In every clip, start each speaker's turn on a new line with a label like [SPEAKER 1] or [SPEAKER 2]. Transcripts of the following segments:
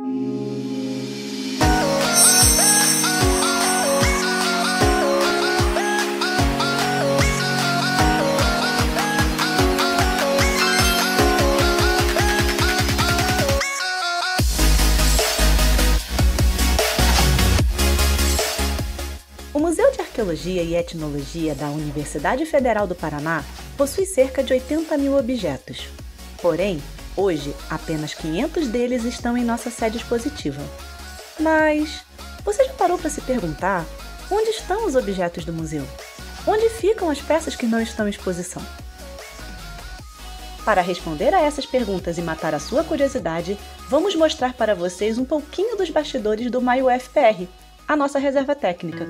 [SPEAKER 1] O Museu de Arqueologia e Etnologia da Universidade Federal do Paraná possui cerca de 80 mil objetos. Porém, hoje, apenas 500 deles estão em nossa sede expositiva. Mas, você já parou para se perguntar onde estão os objetos do museu? Onde ficam as peças que não estão em exposição? Para responder a essas perguntas e matar a sua curiosidade, vamos mostrar para vocês um pouquinho dos bastidores do MAI-UFPR, a nossa reserva técnica.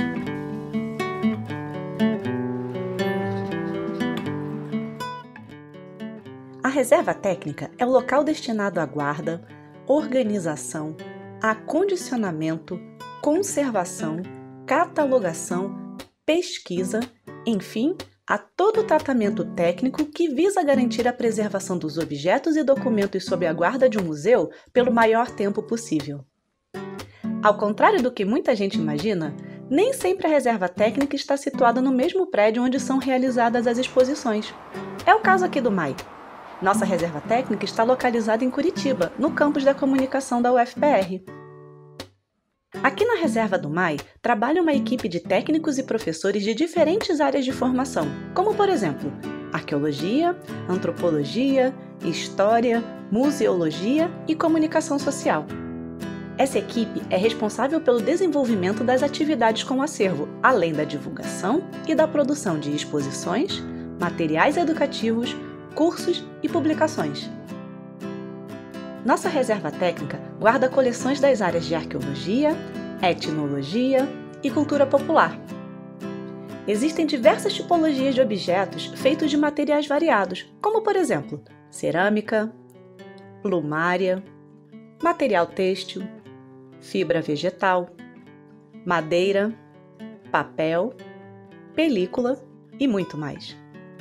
[SPEAKER 1] A reserva técnica é o local destinado à guarda, organização, acondicionamento, conservação, catalogação, pesquisa, enfim, a todo o tratamento técnico que visa garantir a preservação dos objetos e documentos sob a guarda de um museu pelo maior tempo possível. Ao contrário do que muita gente imagina, nem sempre a reserva técnica está situada no mesmo prédio onde são realizadas as exposições. É o caso aqui do MAI. Nossa reserva técnica está localizada em Curitiba, no campus da comunicação da UFPR. Aqui na reserva do MAI, trabalha uma equipe de técnicos e professores de diferentes áreas de formação, como por exemplo, arqueologia, antropologia, história, museologia e comunicação social. Essa equipe é responsável pelo desenvolvimento das atividades com o acervo, além da divulgação e da produção de exposições, materiais educativos, cursos e publicações. Nossa reserva técnica guarda coleções das áreas de arqueologia, etnologia e cultura popular. Existem diversas tipologias de objetos feitos de materiais variados, como por exemplo, cerâmica, plumária, material têxtil, fibra vegetal, madeira, papel, película e muito mais.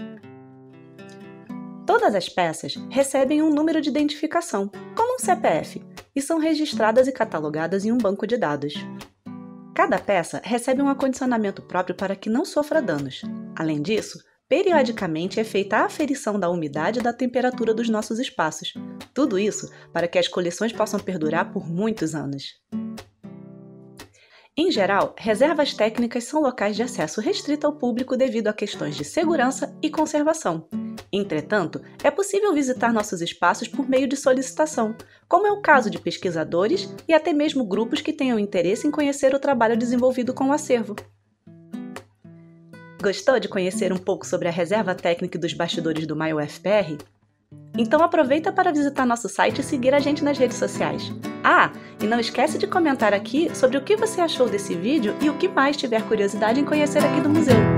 [SPEAKER 1] Todas as peças recebem um número de identificação, como um CPF, e são registradas e catalogadas em um banco de dados. Cada peça recebe um acondicionamento próprio para que não sofra danos. Além disso, periodicamente é feita a aferição da umidade e da temperatura dos nossos espaços. Tudo isso para que as coleções possam perdurar por muitos anos. Em geral, reservas técnicas são locais de acesso restrito ao público devido a questões de segurança e conservação. Entretanto, é possível visitar nossos espaços por meio de solicitação, como é o caso de pesquisadores e até mesmo grupos que tenham interesse em conhecer o trabalho desenvolvido com o acervo. Gostou de conhecer um pouco sobre a reserva técnica e dos bastidores do MAI-UFPR? Então aproveita para visitar nosso site e seguir a gente nas redes sociais. Ah, e não esquece de comentar aqui sobre o que você achou desse vídeo e o que mais tiver curiosidade em conhecer aqui do museu.